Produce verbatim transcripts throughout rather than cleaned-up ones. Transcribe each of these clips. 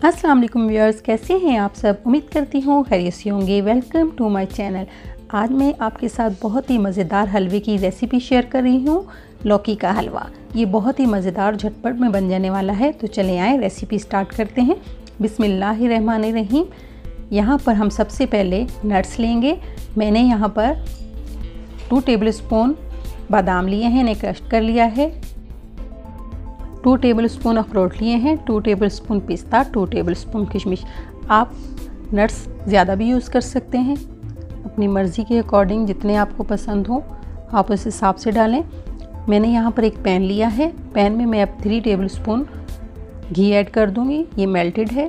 अस्सलाम वालेकुम व्यूअर्स, कैसे हैं आप सब। उम्मीद करती हूँ खैरियत से होंगे। Welcome to my channel. आज मैं आपके साथ बहुत ही मज़ेदार हलवे की रेसिपी शेयर कर रही हूँ, लौकी का हलवा। ये बहुत ही मज़ेदार झटपट में बन जाने वाला है। तो चले आए रेसिपी स्टार्ट करते हैं। बिस्मिल्लाहिर्रहमानिर्रहीम। यहाँ पर हम सबसे पहले नट्स लेंगे। मैंने यहाँ पर टू टेबल स्पून बादाम लिए हैं, इन्हें क्रश कर लिया है। टू टेबल स्पून अखरोट लिए हैं, टू टेबल स्पून पिस्ता, टू टेबल स्पून किशमिश। आप नट्स ज़्यादा भी यूज़ कर सकते हैं, अपनी मर्ज़ी के अकॉर्डिंग, जितने आपको पसंद हो आप उस हिसाब से डालें। मैंने यहाँ पर एक पैन लिया है। पैन में मैं अब थ्री टेबल स्पून घी ऐड कर दूँगी। ये मेल्टेड है।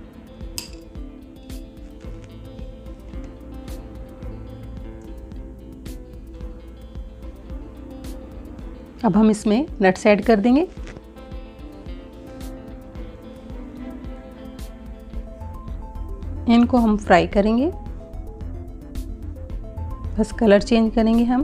अब हम इसमें नट्स ऐड कर देंगे। इनको हम फ्राई करेंगे, बस कलर चेंज करेंगे हम।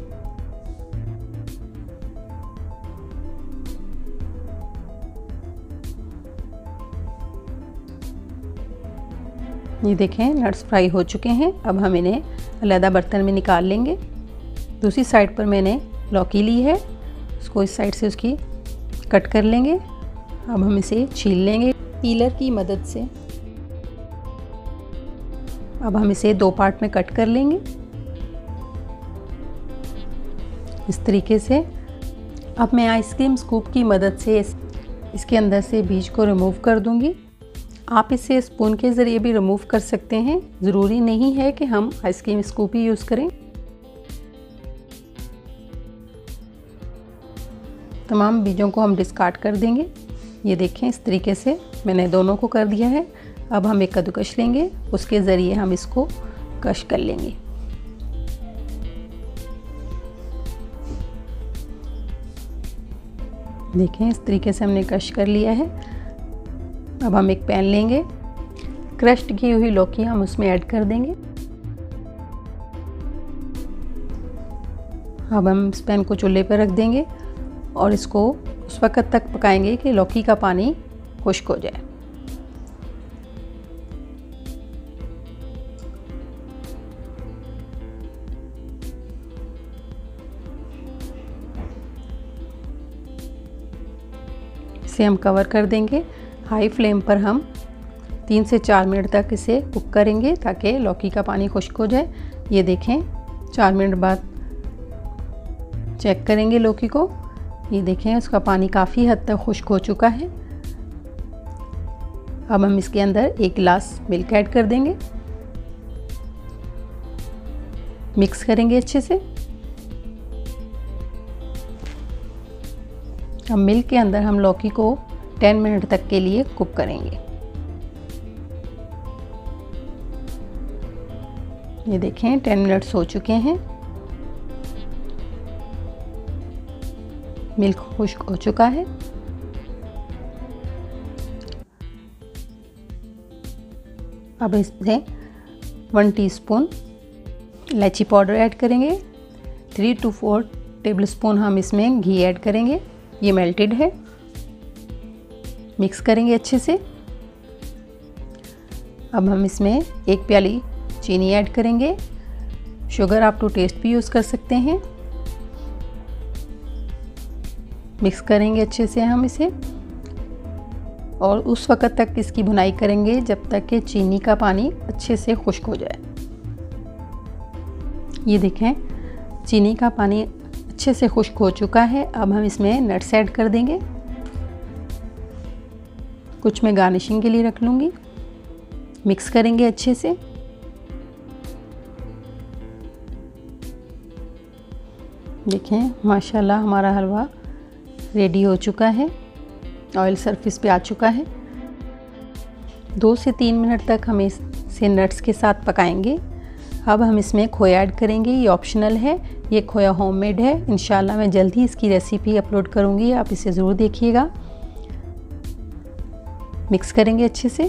ये देखें, नट्स फ्राई हो चुके हैं। अब हम इन्हें अलग बर्तन में निकाल लेंगे। दूसरी साइड पर मैंने लौकी ली है, उसको इस साइड से उसकी कट कर लेंगे। अब हम इसे छील लेंगे पीलर की मदद से। अब हम इसे दो पार्ट में कट कर लेंगे इस तरीके से। अब मैं आइसक्रीम स्कूप की मदद से इस, इसके अंदर से बीज को रिमूव कर दूंगी। आप इसे स्पून के ज़रिए भी रिमूव कर सकते हैं, ज़रूरी नहीं है कि हम आइसक्रीम स्कूप ही यूज़ करें। तमाम बीजों को हम डिस्कार्ड कर देंगे। ये देखें, इस तरीके से मैंने दोनों को कर दिया है। अब हम एक कद्दूकस लेंगे, उसके ज़रिए हम इसको क्रश कर लेंगे। देखें, इस तरीके से हमने क्रश कर लिया है। अब हम एक पैन लेंगे, क्रश्ड की हुई लौकी हम उसमें ऐड कर देंगे। अब हम इस पैन को चूल्हे पर रख देंगे और इसको उस वक्त तक पकाएंगे कि लौकी का पानी खुश्क हो जाए। इसे हम कवर कर देंगे। हाई फ्लेम पर हम तीन से चार मिनट तक इसे कुक करेंगे ताकि लौकी का पानी खुश्क हो जाए। ये देखें, चार मिनट बाद चेक करेंगे लौकी को। ये देखें, उसका पानी काफ़ी हद तक खुश्क हो चुका है। अब हम इसके अंदर एक गिलास मिल्क ऐड कर देंगे। मिक्स करेंगे अच्छे से। अब मिल्क के अंदर हम लौकी को दस मिनट तक के लिए कुक करेंगे। ये देखें, दस मिनट्स हो चुके हैं। मिल्क खुश्क हो चुका है। अब इसमें वन टीस्पून इलायची पाउडर ऐड करेंगे। थ्री टू फोर टेबलस्पून हम इसमें घी ऐड करेंगे। ये मेल्टेड है। मिक्स करेंगे अच्छे से। अब हम इसमें एक प्याली चीनी ऐड करेंगे। शुगर आप टू टेस्ट भी यूज़ कर सकते हैं। मिक्स करेंगे अच्छे से हम इसे और उस वक़्त तक इसकी भुनाई करेंगे जब तक कि चीनी का पानी अच्छे से खुश्क हो जाए। ये देखें, चीनी का पानी अच्छे से खुश्क हो चुका है। अब हम इसमें नट्स ऐड कर देंगे। कुछ मैं गार्निशिंग के लिए रख लूँगी। मिक्स करेंगे अच्छे से। देखें, माशाल्लाह हमारा हलवा रेडी हो चुका है। ऑयल सरफेस पे आ चुका है। दो से तीन मिनट तक हम इसे नट्स के साथ पकाएंगे। अब हम इसमें खोया ऐड करेंगे। ये ऑप्शनल है। ये खोया होममेड है। इंशाल्लाह मैं जल्द ही इसकी रेसिपी अपलोड करूँगी, आप इसे ज़रूर देखिएगा। मिक्स करेंगे अच्छे से।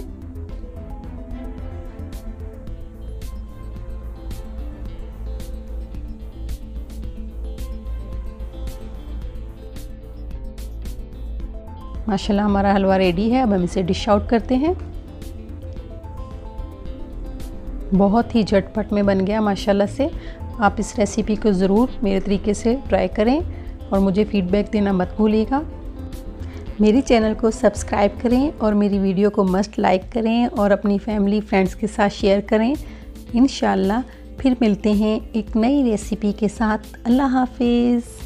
माशाल्लाह हमारा हलवा रेडी है। अब हम इसे डिश आउट करते हैं। बहुत ही झटपट में बन गया माशाल्लाह से। आप इस रेसिपी को ज़रूर मेरे तरीके से ट्राई करें और मुझे फीडबैक देना मत भूलिएगा। मेरे चैनल को सब्सक्राइब करें और मेरी वीडियो को मस्ट लाइक करें और अपनी फैमिली फ्रेंड्स के साथ शेयर करें। इंशाल्लाह फिर मिलते हैं एक नई रेसिपी के साथ। अल्लाह हाफिज़।